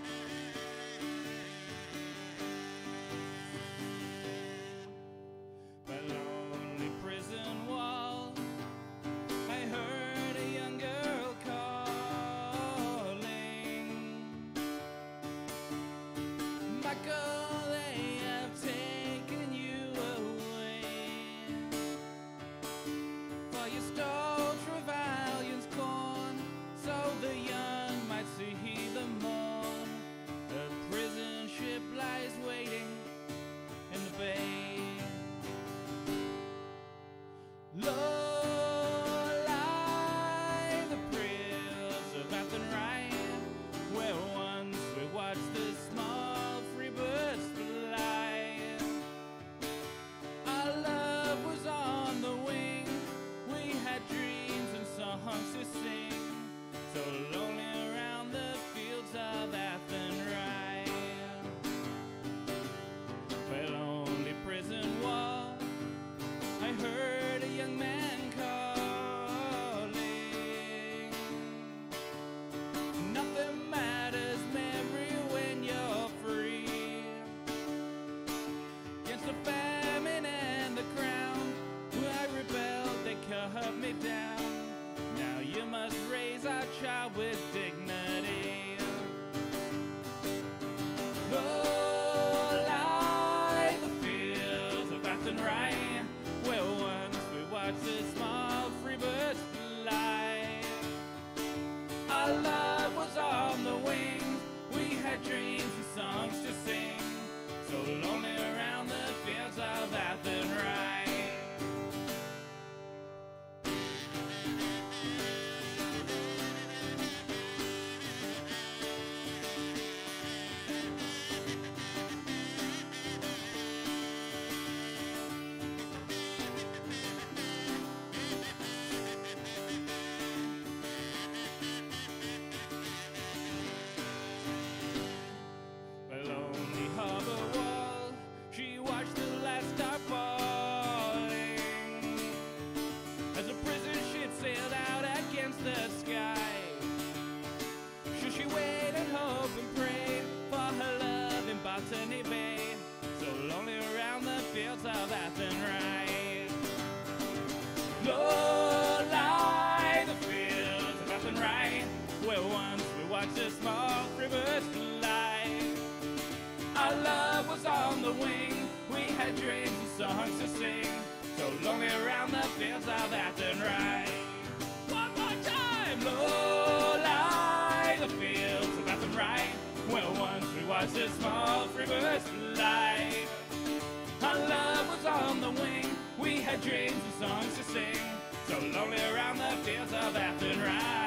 By lonely prison wall, I heard a young girl calling. Michael, they have taken you away, for you stole Trevelyan's corn, so the young might see the morn. A prison ship lies waiting in the bay. Low lie the prills of Athenry, where once we watched the small free birds fly. Our love was on the wing, we had dreams and songs to sing, so lonely around the fields of Athenry. By lonely prison wall, I heard a young man calling. Nothing matters, Mary, when you're free. Against the famine and the crown, I rebelled, they cut me down. Now you must raise our child with dignity. Oh, lie the fields of Athenry, where once we watched the small free birds fly. Our love was on the wing, we had dreams and songs to sing, so lonely around the fields of Athenry. Lonely harbor wall, she watched the last star falling, as a prison ship sailed out against the sky. Should she wait and hope and pray for her love in Botany Bay, so lonely around the fields of Athenry. Low lie the fields of Athenry, where once we watched the small free birds fly. Our love was on the wing, we had dreams and songs to sing, so lonely around the fields of Athenry. One more time! Low lie the fields of Athenry, where once we watched the small free birds fly. Our love was on the wing, we had dreams and songs to sing, so lonely around the fields of Athenry.